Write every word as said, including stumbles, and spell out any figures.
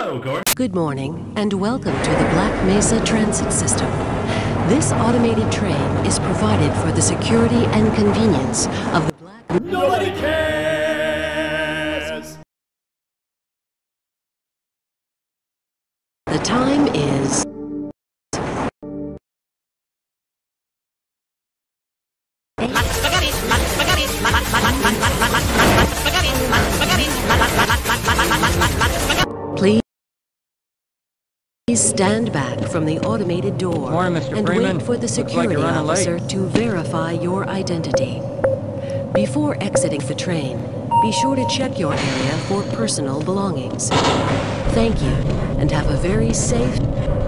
Hello, Gordon. Good morning, and welcome to the Black Mesa Transit System. This automated train is provided for the security and convenience of the Black... Nobody cares! The time is... Please stand back from the automated door Morning, Mister and Freeman. wait for the Looks like security you're running late. officer to verify your identity. Before exiting the train, be sure to check your area for personal belongings. Thank you, and have a very safe...